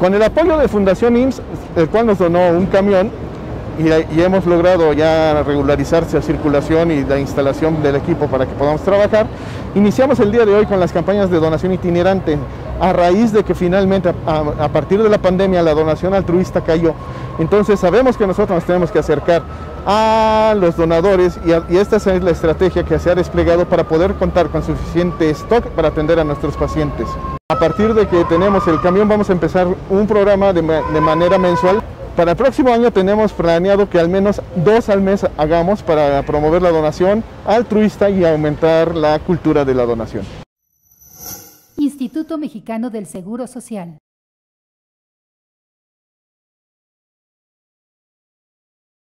Con el apoyo de Fundación IMSS, el cual nos donó un camión, y hemos logrado ya regularizarse la circulación y la instalación del equipo para que podamos trabajar, iniciamos el día de hoy con las campañas de donación itinerante, a raíz de que finalmente a partir de la pandemia la donación altruista cayó. Entonces sabemos que nosotros nos tenemos que acercar a los donadores y esta es la estrategia que se ha desplegado para poder contar con suficiente stock para atender a nuestros pacientes. A partir de que tenemos el camión vamos a empezar un programa de manera mensual. Para el próximo año tenemos planeado que al menos 2 al mes hagamos para promover la donación altruista y aumentar la cultura de la donación. Instituto Mexicano del Seguro Social.